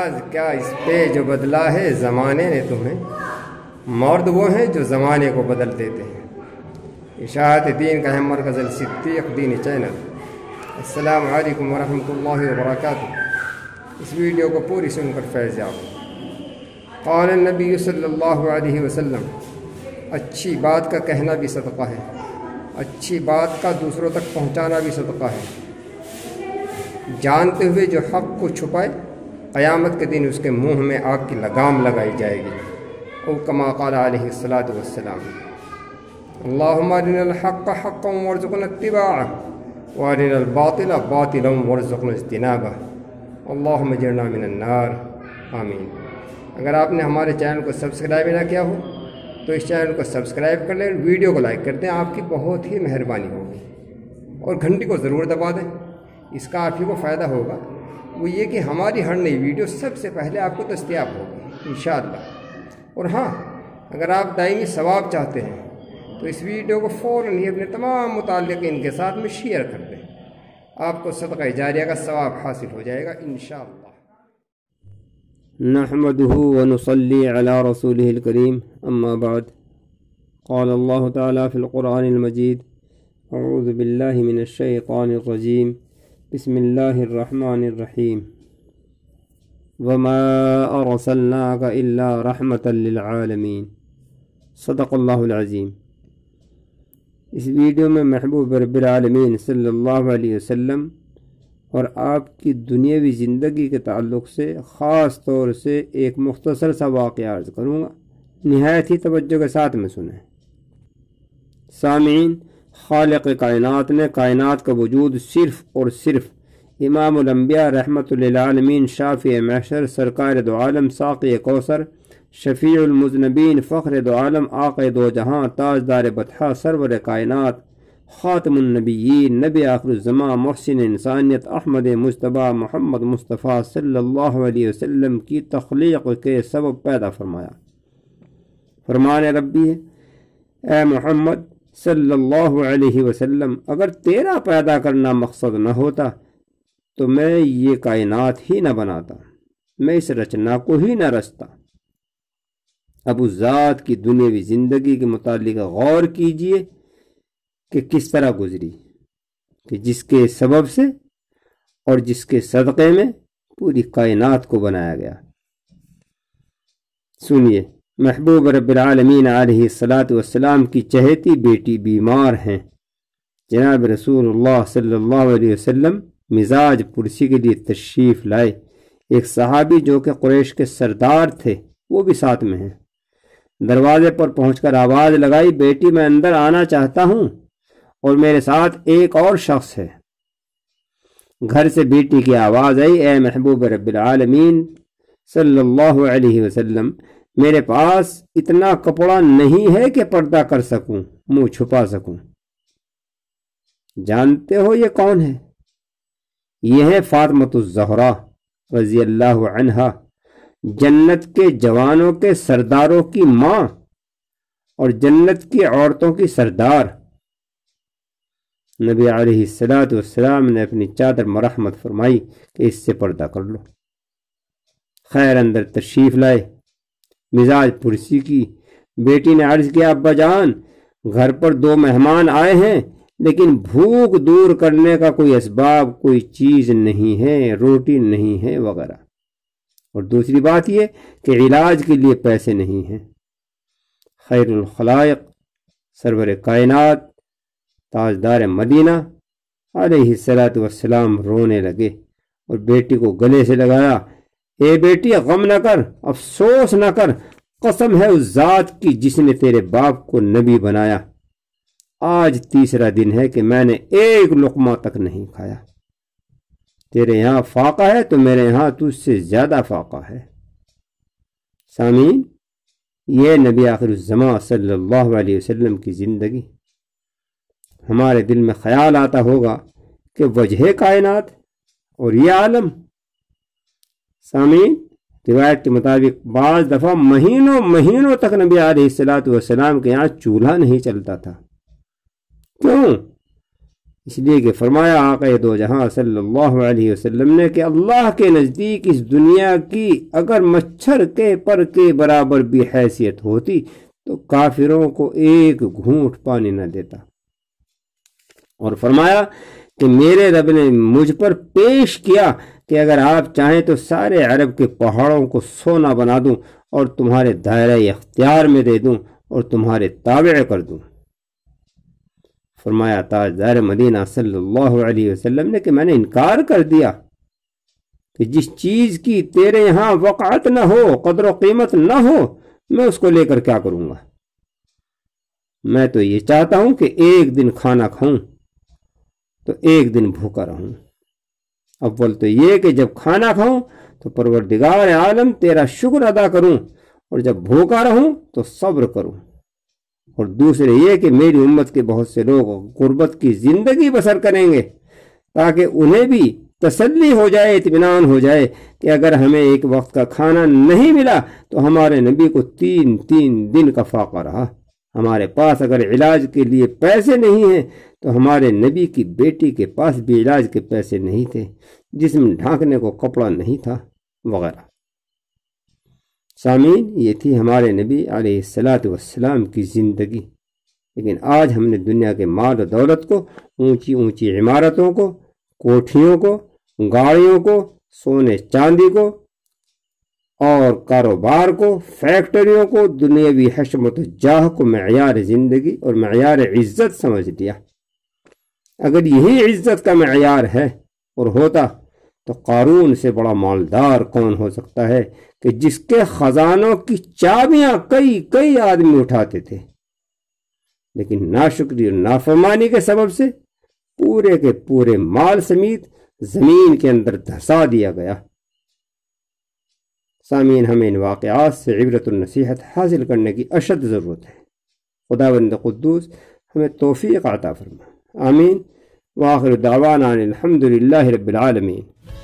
नाज क्या इस पे जो बदला है ज़माने ने तुम्हें, मर्द वो हैं जो ज़माने को बदल देते हैं। इशाअत दीन का हम मरकज़ सिद्दीक़ दीनी चैनल। अस्सलामु अलैकुम वरहमतुल्लाहि वबरकातुहू। इस वीडियो को पूरी सुनकर फैज़ याब। क़ाल नबी सल्लल्लाहु अलैहि वसल्लम, अच्छी बात का कहना भी सदक़ा है, अच्छी बात का दूसरों तक पहुँचाना भी सदक़ा है। जानते हुए जो हक़ को छुपाए, क़यामत के दिन उसके मुँह में आग की लगाम लगाई जाएगी। औ कमा क़ाल अलैहिस्सलातु वस्सलाम, अल्लाहुम्मा अरिनल हक़्क़ हक़्क़न वरज़ुक़ना इत्तिबाअह व अरिनल बातिला बातिलन वरज़ुक़ना इज्तिनाबह, अल्लाहुम्मा अजिरना मिनन नार, आमीन। अगर आपने हमारे चैनल को सब्सक्राइब ना किया हो तो इस चैनल को सब्सक्राइब कर लें, वीडियो को लाइक कर दें, आपकी बहुत ही मेहरबानी होगी। और घंटी को ज़रूर दबा दें, इसका आप ही को फ़ायदा होगा। वो ये कि हमारी हर नई वीडियो सबसे पहले आपको दस्तयाब होगी इंशाअल्लाह। और हाँ, अगर आप दायमी सवाब चाहते हैं तो इस वीडियो को फ़ौरन ही अपने तमाम मुताल्लिक़ीन के साथ में शेयर कर दें, आपको सदक़ा जारिया का सवाब हासिल हो जाएगा इंशाअल्लाह। नहमदुहु व नुसल्ली अला रसूलिहिल करीम, अम्मा बाद। क़ाल अल्लाहु तआला फ़िल क़ुरआनिल मजीद, अऊज़ु बिल्लाहि मिनश शैतानिर रजीम, बिस्मिल्लाहिर रहमानिर रहीम, वमा अरसलनाका इल्ला रहमतल लिल आलमीन, सदक़ल्लाहुल अज़ीम। इस वीडियो में महबूब रब्बिल आलमीन सल्लल्लाहु अलैहि वसल्लम और आपकी दुनियावी ज़िंदगी के ताल्लुक़ से ख़ास तौर से एक मुख्तसर सा वाक़या अर्ज़ करूँगा, निहायत ही तवज्जो के साथ में सुनें। सामीन, खालिक़ कायनात ने कायनात का वजूद सिर्फ़ और सिर्फ़ इमामुल अंबिया रहमतुल लिल आलमीन शाफ़ी महशर सरकार दो आलम साक़ी कौसर शफ़ीउल मुज़नबीन फ़ख्र दो आलम आक़ा दो जहां ताजदार बतहा सरवर कायनात ख़ातमुन नबिय्यीन नबी आखिरुज़्ज़मां मुहसिन इंसानियत अहमद मुज्तबा मोहम्मद मुस्तफ़ा सल्लल्लाहु अलैहि वसल्लम की तख़लीक़ के सबब पैदा फरमाया। फरमान रब्बी है, ए मोहम्मद सल्लल्लाहु अलैहि वसल्लम, अगर तेरा पैदा करना मकसद न होता तो मैं ये कायनात ही न बनाता, मैं इस रचना को ही न रचता। अब उस ज़ात की दुनियावी ज़िंदगी के मुतालिक गौर कीजिए कि किस तरह गुजरी, कि जिसके सबब से और जिसके सदक़े में पूरी कायनात को बनाया गया। सुनिए, महबूब रब्बिल आलमीन अलैहिस्सलातु वस्सलाम की चहेती बेटी बीमार हैं। जनाब रसूलुल्लाह सल्लल्लाहु अलैहि वसल्लम मिजाज पुरसी के लिए तशरीफ़ लाए। एक सहाबी जो कि कुरैश के सरदार थे वो भी साथ में हैं। दरवाजे पर पहुंचकर आवाज़ लगाई, बेटी मैं अंदर आना चाहता हूँ और मेरे साथ एक और शख्स है। घर से बेटी की आवाज़ आई, ए महबूब रब्बिल आलमीन सल्लल्लाहु अलैहि वसल्लम, मेरे पास इतना कपड़ा नहीं है कि पर्दा कर सकूं, मुंह छुपा सकूं। जानते हो ये कौन है? ये है फातिमतुज़ ज़हरा रज़ी अल्लाहु अन्हा, जन्नत के जवानों के सरदारों की माँ और जन्नत की औरतों की सरदार। नबी अलैहिस्सलातु वस्सलाम ने अपनी चादर मरहमत फरमाई कि इससे पर्दा कर लो। खैर अंदर तशरीफ़ लाए। मिजाज पुरसी की बेटी ने अर्ज़ किया, अब्बा जान, घर पर दो मेहमान आए हैं लेकिन भूख दूर करने का कोई असबाब, कोई चीज़ नहीं है, रोटी नहीं है वगैरह। और दूसरी बात यह कि इलाज के लिए पैसे नहीं हैं। खैरुल खलाइक सरवर कायनात ताजदार मदीना अलैहिस्सलातु वस्सलाम रोने लगे और बेटी को गले से लगाया, ए बेटी गम न कर, अफसोस न कर, कसम है उस ज़ात की जिसने तेरे बाप को नबी बनाया, आज तीसरा दिन है कि मैंने एक लुक़मा तक नहीं खाया। तेरे यहाँ फाका है तो मेरे यहाँ तुझसे ज़्यादा फाका है। सामीन, ये नबी आखिरुज़्ज़मां सल्लल्लाहु अलैहि वसल्लम की ज़िंदगी। हमारे दिल में ख्याल आता होगा कि वजह कायनात और ये आलम। सामीन, रिवायत के मुताबिक बाज़ दफ़ा महीनों महीनों तक नबी अलैहिस्सलातु वस्सलाम के यहाँ चूल्हा नहीं चलता था। क्यों? اس لیے کہ فرمایا آقا دو جہاں صلی اللہ علیہ وسلم نے کہ اللہ کے نزدیک اس دنیا کی اگر مچھر کے پر کے برابر بھی حیثیت ہوتی تو کافروں کو ایک گھونٹ پانی نہ دیتا، اور فرمایا کہ میرے رب نے مجھ پر پیش کیا کہ اگر آپ چاہیں تو سارے عرب کے پہاڑوں کو سونا بنا دوں اور تمہارے دائرہ اختیار میں دے دوں اور تمہارے تابع کر دوں۔ فرمایا تاجدار مدینہ صلی اللہ علیہ وسلم نے کہ میں نے انکار کر دیا کہ جس چیز کی تیرے یہاں وقعت نہ ہو، قدر و قیمت نہ ہو، میں اس کو لے کر کیا کروں گا؟ میں تو یہ چاہتا ہوں کہ ایک دن کھانا کھاؤں تو ایک دن بھوکا رہوں۔ اول تو یہ کہ جب کھانا کھاؤں تو پروردگار عالم تیرا شکر ادا کروں، اور جب بھوکا رہوں تو صبر کروں، اور دوسرے یہ کہ میری امت کے بہت سے لوگ غربت کی زندگی بسر کریں گے تاکہ انہیں بھی تسلی ہو جائے، اطمینان ہو جائے کہ اگر ہمیں ایک وقت کا کھانا نہیں ملا تو ہمارے نبی کو 3 دن کا فاقہ رہا، ہمارے پاس اگر علاج کے لیے پیسے نہیں ہیں تو ہمارے نبی کی بیٹی کے پاس بھی علاج کے پیسے نہیں تھے، جسم ڈھانکنے کو کپڑا نہیں تھا، وغیرہ۔ سامعین، یہ تھی ہمارے نبی علیہ السلام کی زندگی، لیکن آج ہم نے دنیا کے مال و دولت کو، اونچی عمارتوں کو، کوٹھیوں کو، گاڑیوں کو، سونے چاندی کو اور کاروبار کو، فیکٹریوں کو، دنیاوی حشمت و جاہ کو معیار زندگی اور معیار عزت سمجھ لیا۔ اگر یہی عزت کا معیار ہے اور ہوتا تو قارون سے بڑا مالدار کون ہو سکتا ہے کہ جس کے خزانوں کی چابیاں کئی آدمی اٹھاتے تھے، لیکن ناشکری اور نافرمانی کے سبب سے پورے کے پورے مال سمیت زمین کے اندر دھسا دیا گیا۔ سامعین، ہمیں ان واقعات سے عبرت النصیحت حاصل کرنے کی اشد ضرورت ہے۔ خداوند قدوس ہمیں توفیق عطا فرما، آمین۔ وآخر دعوانا الحمد للہ رب العالمین۔